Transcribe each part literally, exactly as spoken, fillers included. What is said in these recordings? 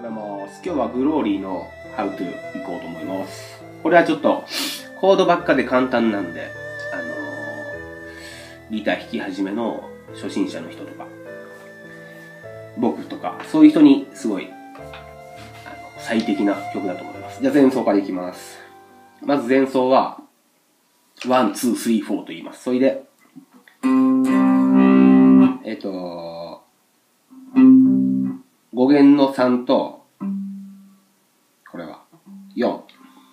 ございます。今日はグローリーの How to いこうと思います。これはちょっとコードばっかで簡単なんで、あのー、ギター弾き始めの初心者の人とか、僕とか、そういう人にすごいあの最適な曲だと思います。じゃあ前奏からいきます。まず前奏は、ワン、ツー、スリー、フォーと言います。それで、えっと、ご弦のさんと、これはよん。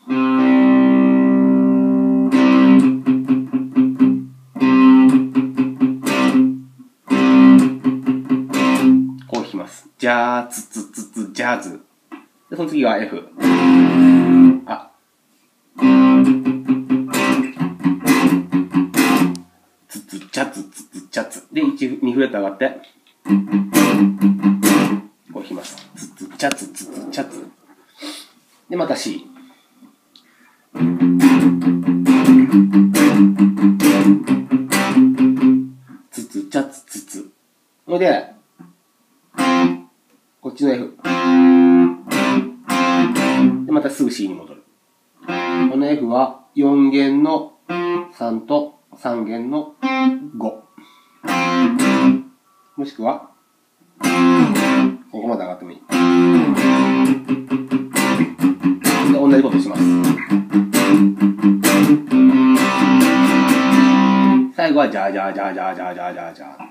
こう弾きます。ジャーツツツツジャーズ。で、その次が F。あ。ツツチャツツツチャツ。で、いち、にフレット上がって。こう弾きます。ツツチャツツツチャツ。で、また C。ツツチャツツツ。それで、こっちの F。で、またすぐ C に戻る。この F はよん弦のさんとさん弦のご。もしくは、ここまで上がってもいい。で、同じことします。最後は、ジャージャージャージャージャージャージャージャー。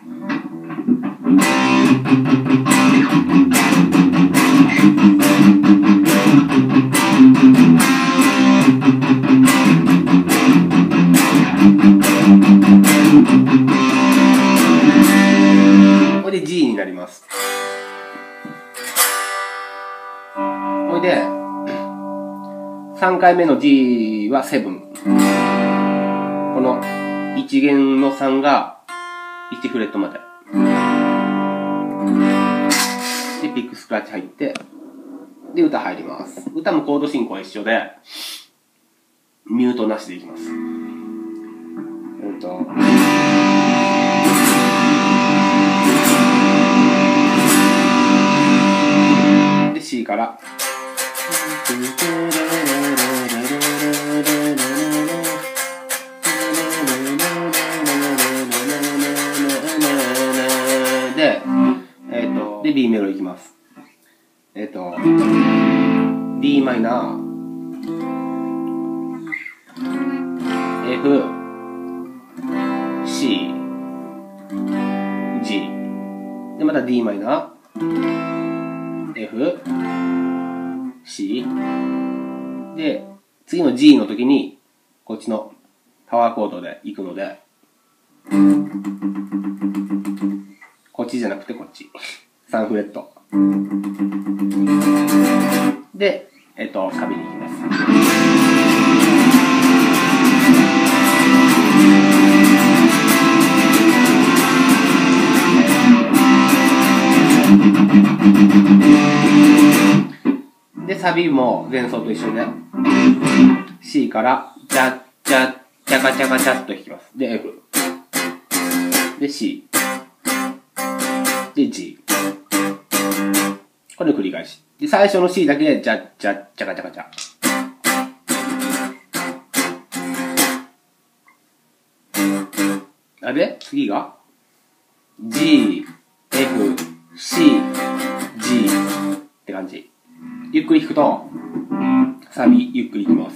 これで G になります。これで、さんかいめの G はな。このいち弦のさんがいちフレットまで。で、ピックスクラッチ入って、で、歌入ります。歌もコード進行は一緒で、ミュートなしでいきます。えっと、で、C から、で、えっと、で、B メロいきます。えっと、D マイナー、F、C、G。で、また D マイナー、F、C。で、次の G の時に、こっちのパワーコードで行くので、こっちじゃなくてこっち。さんフレット。で、えっと、サビに行きます。で、サビも前奏と一緒で、C から、チャッチャッチャカチャカチャッと弾きます。で、F。で、C。で、G。これの繰り返し。で、最初の C だけで、ジャッジャッチャカチャカチャ。あれ次が G、F、C、G って感じ。ゆっくり弾くと、サビ、ゆっくり弾きます。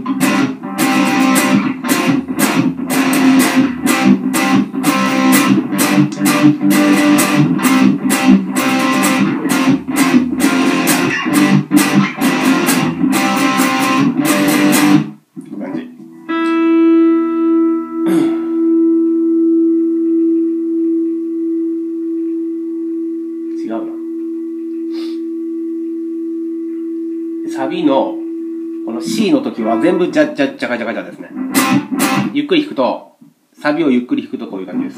違うな。サビのこの C の時は全部ジャッジャッジャカジャカジャですね。ゆっくり弾くと、サビをゆっくり弾くとこういう感じです。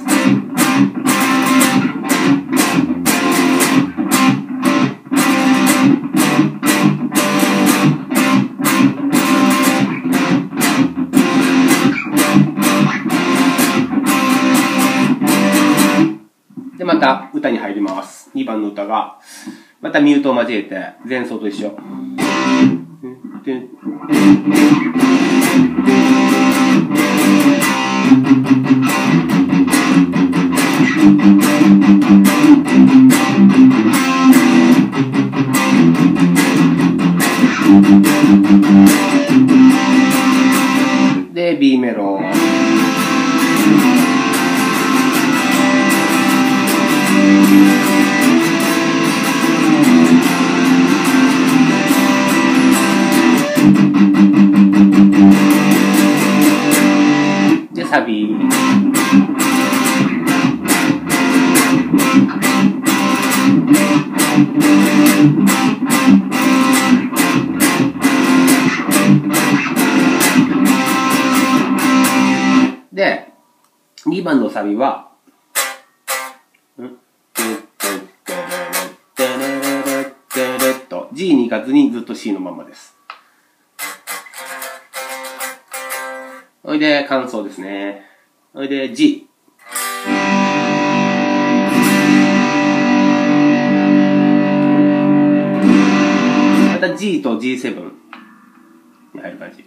で、また歌に入ります。にばんの歌が、 またミュートを交えて、前奏と一緒。で、B メロ。で、サビ。で、にばんのサビは、G に行かずにずっと C のまんまです。おいで、感想ですね。おいで、G。また G と ジーセブン に入る感じ。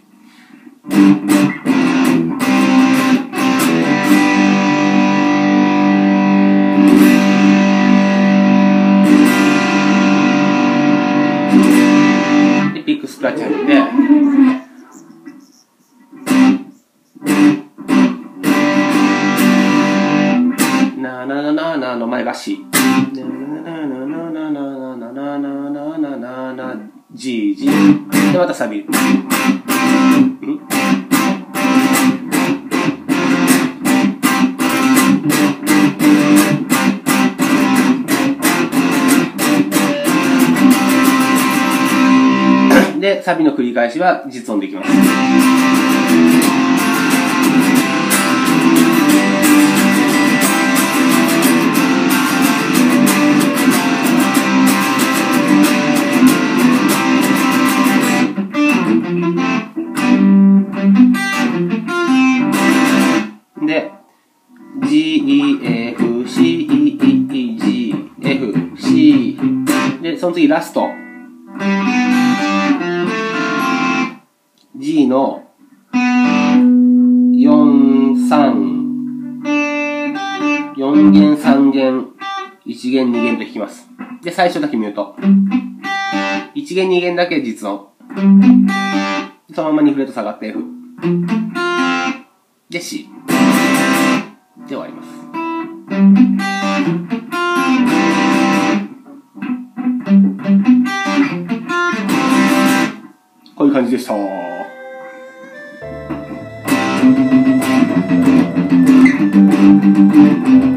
で、ピックスクラッチ入って、なななななの前が C。ななななななななななななな G、G。で、またサビ。で、サビの繰り返しは実音できます。で、G、F、C、G、F、C。で、その次ラスト。G のよん、さん、よん弦、さん弦、いち弦、に弦と弾きます。で、最初だけミュート。いち弦、に弦だけ実音。そのままにフレット下がって F。で、C。で終わります。こういう感じでした。Thank you.